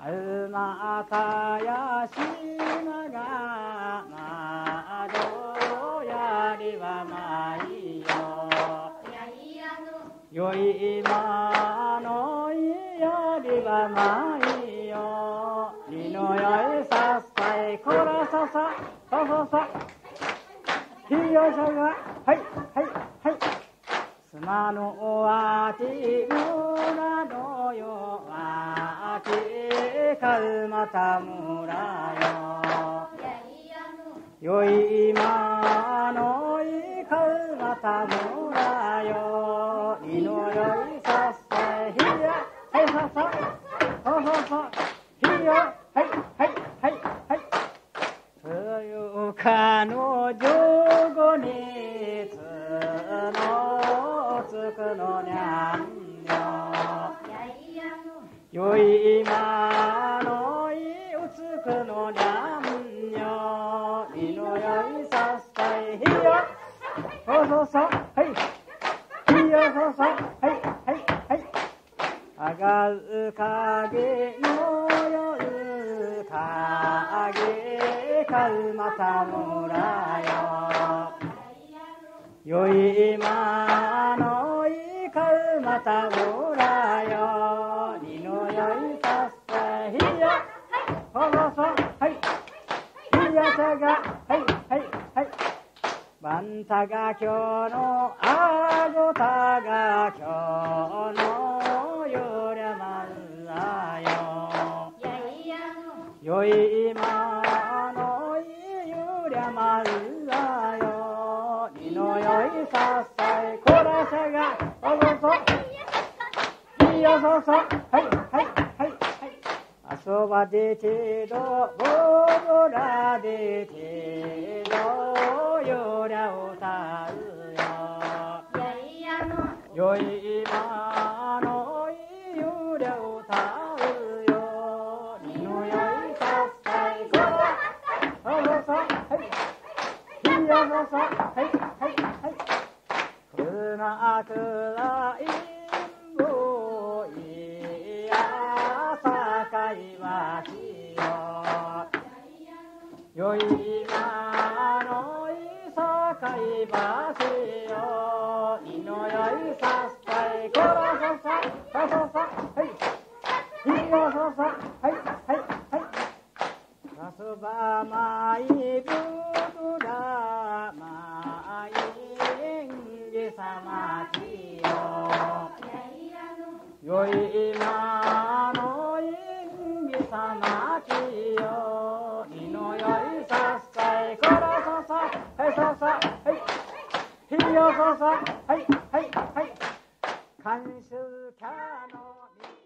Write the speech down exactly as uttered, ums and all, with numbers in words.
あるまたやしながまどやりはまいよよいまのいやりはまいよりのよいさっさいこらさささささひよしゃがはいはいはいすまのわきむらのよわきかるまたむらよよいまのいかるまたむらよいのよいさっさいひやはいさささささひよはいはいはいはいつゆかのじゅうごにちのつくのにゃんよよいまのいうつくのにゃんよいのよいさっさいひよそうそうそうはいひよそうそうはいはいはいあがるかげの夜かげかるまたむらよよいまのいかるまたむらよにのよいさっさいひよそうそうそうはいひよさがはいはいはいばんたが今日のあごたが今日のよりゃまんらよよいまのいゆりゃまんらよにのよいさっさいこらしゃがそうそうそういいよそうそうはいはいはい遊ばでてどぼぼらでてどよりゃ歌うよよいまのいゆりゃ歌うよにのよいさっさいこらそうそうそうはいいいよそうそうはいはいはいくなくらいんぼいやさかいまちよよいまのいさかいまちよいのよいさっさいこらさささささはいいいよそうそうはいはいはいさすばまいぶどらまいんげさまちよよいまのいんげさまちよいのよいさっさいこらささはいささはいひよそうそうはいはいはい監修キャの